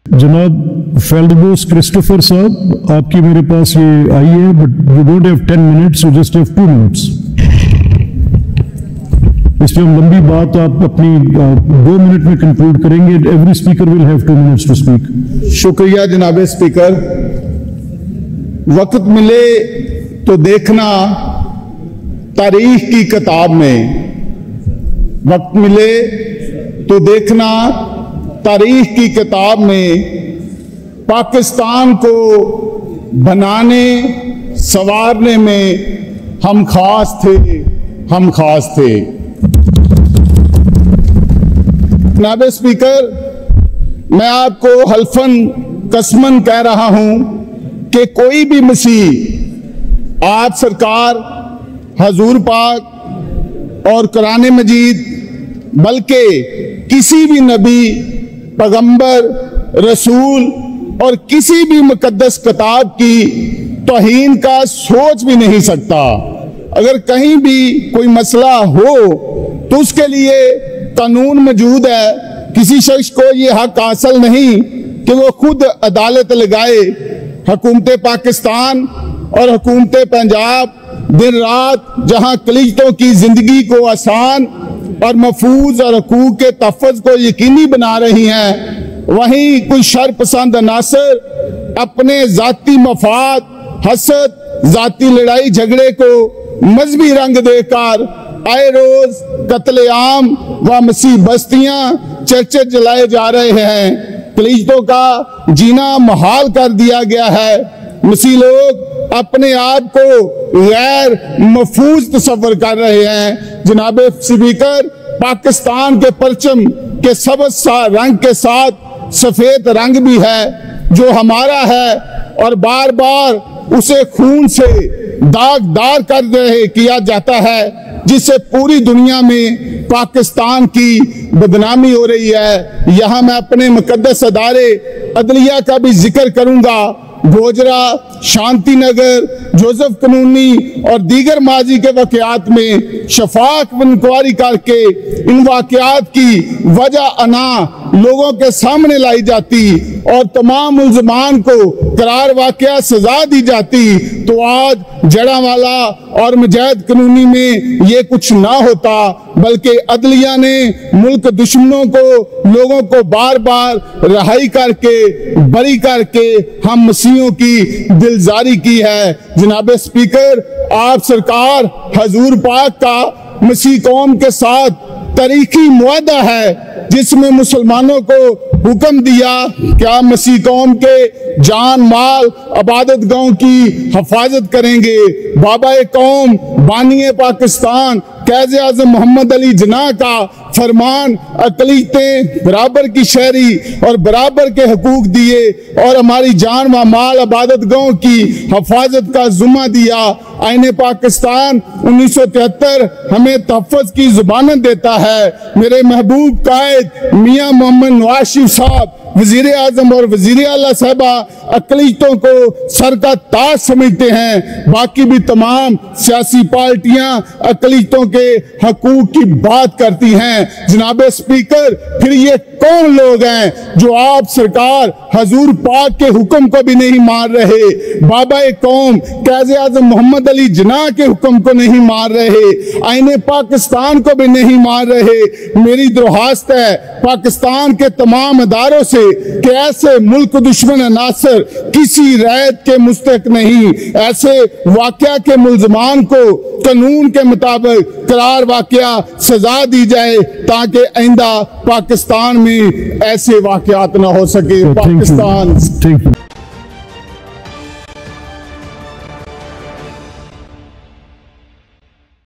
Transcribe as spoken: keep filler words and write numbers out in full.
جناب فیلڈبوس کرسٹوفر صاحب، آپ کی میرے پاس یہ آئی ہے، but you don't have ten minutes, you just have two minutes. اس پہ ہم لمبی بات آپ اپنی دو منٹ میں کنکلوڈ کریں گے. Every speaker will have two minutes to speak. شکریہ جناب اسپیکر. وقت ملے تو دیکھنا تاریخ کی کتاب میں، وقت ملے تو دیکھنا تاریخ کی کتاب میں پاکستان کو بنانے سنوارنے میں ہم خاص تھے، ہم خاص تھے. جناب اسپیکر، میں آپ کو حلفاً قسماً کہہ رہا ہوں کہ کوئی بھی مسیح آپ سرکار، حضور پاک اور قرآن مجید، بلکہ کسی بھی نبی، پیغمبر، رسول اور کسی بھی مقدس کتاب کی توہین کا سوچ بھی نہیں سکتا. اگر کہیں بھی کوئی مسئلہ ہو تو اس کے لیے قانون موجود ہے. کسی شخص کو یہ حق حاصل نہیں کہ وہ خود عدالت لگائے. حکومت پاکستان اور حکومت پنجاب دن رات جہاں کلیجتوں کی زندگی کو آسان اور محفوظ اور حقوق کے تحفظ کو یقینی بنا رہی ہیں، وہیں کچھ شر پسند عناصر اپنے ذاتی مفاد، حسد، ذاتی لڑائی جھگڑے کو مذہبی رنگ دے کر آئے روز قتل عام و مسیح بستیاں چرچے جلائے جا رہے ہیں. کلیجتوں کا جینا محال کر دیا گیا ہے. مسیح لوگ اپنے آپ کو غیر محفوظ تصور کر رہے ہیں. جناب اسپیکر، پاکستان کے پرچم کے سبز سا رنگ کے ساتھ سفید رنگ بھی ہے جو ہمارا ہے، اور بار بار اسے خون سے داغدار کر رہے کیا جاتا ہے، جس سے پوری دنیا میں پاکستان کی بدنامی ہو رہی ہے. یہاں میں اپنے مقدس ادارے عدلیہ کا بھی ذکر کروں گا. گوجرا، شانتی نگر، جوزف قانونی اور دیگر ماضی کے واقعات میں شفاف انکوائری کر کے ان واقعات کی وجہ انا لوگوں کے سامنے لائی جاتی اور تمام ملزمان کو قرار واقعہ سزا دی جاتی تو آج جڑاوالا اور مجاہد قانونی میں یہ کچھ نہ ہوتا، بلکہ عدلیہ نے ملک دشمنوں کو، لوگوں کو بار بار رہائی کر کے، بری کر کے ہم مسیحوں کی دلزاری کی ہے. جناب اسپیکر، آپ سرکار حضور پاک کا مسیح قوم کے ساتھ تاریخی معاہدہ ہے جس میں مسلمانوں کو حکم دیا کہ آپ مسیح قوم کے جان، مال، عبادت گاہوں کی حفاظت کریں گے. بابا قوم، بانی پاکستان، قائد اعظم محمد علی جناح کا فرمان اقلیتیں برابر کی شہری اور برابر کے حقوق دیے اور ہماری جان و مال، عبادت گاہوں کی حفاظت کا ذمہ دیا. آئین پاکستان انیس سو تہتر ہمیں تحفظ کی ضمانت دیتا ہے. میرے محبوب قائد میاں محمد نواز شریف صاحب، وزیر اعظم اور وزیر اعلیٰ صاحبہ اقلیتوں کو سر کا تاج سمجھتے ہیں. باقی بھی تمام سیاسی پارٹیاں اقلیتوں کے حقوق کی بات کرتی ہیں. جناب اسپیکر، پھر یہ کون لوگ ہیں جو آپ سرکار حضور پاک کے حکم کو بھی نہیں مان رہے، بابا قوم قائد اعظم محمد علی جناح کے حکم کو نہیں مان رہے، آئین پاکستان کو بھی نہیں مان رہے؟ میری درخواست ہے پاکستان کے تمام اداروں سے کہ ایسے ملک دشمن عناصر کسی رعایت کے مستحق نہیں. ایسے واقعہ کے ملزمان کو قانون کے مطابق قرار واقعہ سزا دی جائے تاکہ آئندہ پاکستان میں ایسے واقعات نہ ہو سکے. پاکستان